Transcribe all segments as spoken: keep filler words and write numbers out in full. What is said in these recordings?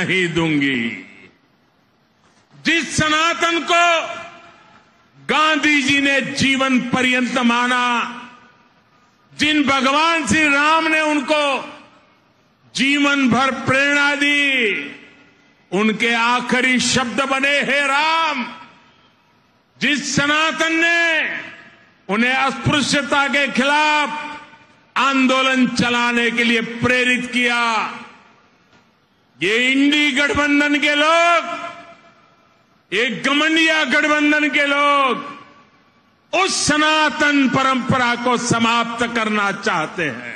नहीं दूंगी। जिस सनातन को गांधी जी ने जीवन पर्यंत माना, जिन भगवान श्री राम ने उनको जीवन भर प्रेरणा दी, उनके आखिरी शब्द बने हे राम। जिस सनातन ने उन्हें अस्पृश्यता के खिलाफ आंदोलन चलाने के लिए प्रेरित किया, ये इंडी गठबंधन के लोग, ये गमंडिया गठबंधन के लोग उस सनातन परंपरा को समाप्त करना चाहते हैं।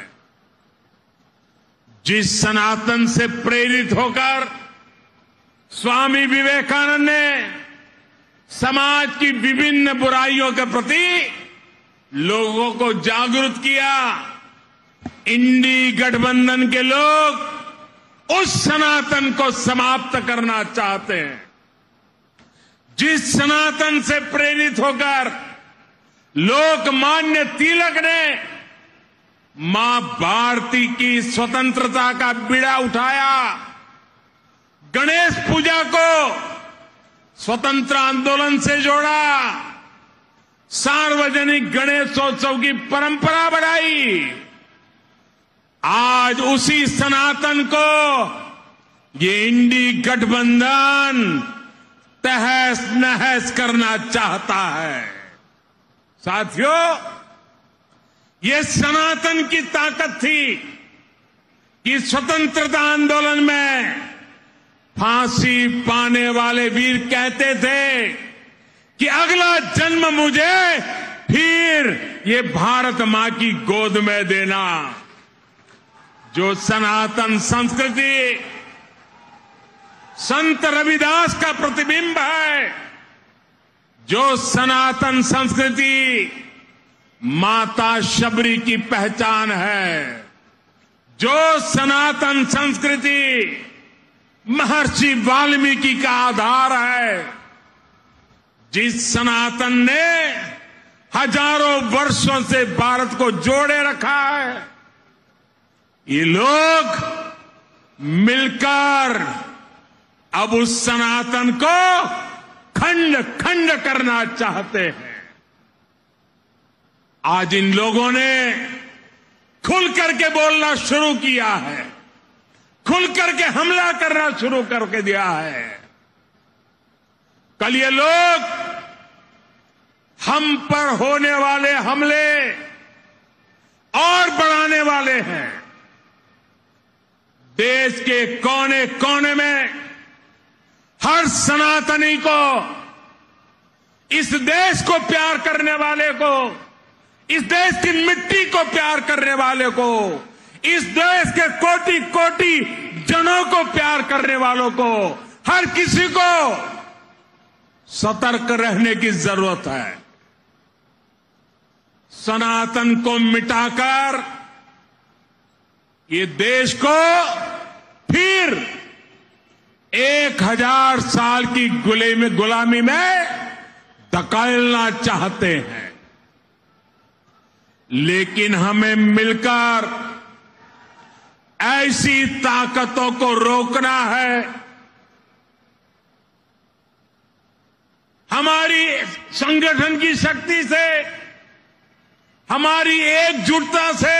जिस सनातन से प्रेरित होकर स्वामी विवेकानंद ने समाज की विभिन्न बुराइयों के प्रति लोगों को जागरूक किया, इंडी गठबंधन के लोग उस सनातन को समाप्त करना चाहते हैं। जिस सनातन से प्रेरित होकर लोकमान्य तिलक ने मां भारती की स्वतंत्रता का बीड़ा उठाया, गणेश पूजा को स्वतंत्र आंदोलन से जोड़ा, सार्वजनिक गणेशोत्सव की परंपरा बढ़ाई, आज उसी सनातन को ये इंडी गठबंधन तहस नहस करना चाहता है। साथियों, ये सनातन की ताकत थी कि स्वतंत्रता आंदोलन में फांसी पाने वाले वीर कहते थे कि अगला जन्म मुझे फिर ये भारत मां की गोद में देना। जो सनातन संस्कृति संत रविदास का प्रतिबिंब है, जो सनातन संस्कृति माता शबरी की पहचान है, जो सनातन संस्कृति महर्षि वाल्मीकि का आधार है, जिस सनातन ने हजारों वर्षों से भारत को जोड़े रखा है, ये लोग मिलकर अब उस सनातन को खंड खंड करना चाहते हैं। आज इन लोगों ने खुल करके बोलना शुरू किया है, खुल करके हमला करना शुरू करके दिया है। कल ये लोग हम पर होने वाले हमले और बढ़ाने वाले हैं। देश के कोने कोने में हर सनातनी को, इस देश को प्यार करने वाले को, इस देश की मिट्टी को प्यार करने वाले को, इस देश के कोटि कोटि जनों को प्यार करने वालों को, हर किसी को सतर्क रहने की जरूरत है। सनातन को मिटाकर ये देश को फिर एक हजार साल की गुलामी गुलामी में धकेलना चाहते हैं। लेकिन हमें मिलकर ऐसी ताकतों को रोकना है। हमारी संगठन की शक्ति से, हमारी एकजुटता से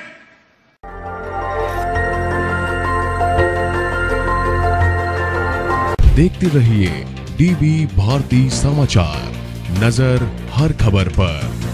देखते रहिए डीबी भारती समाचार, नजर हर खबर पर।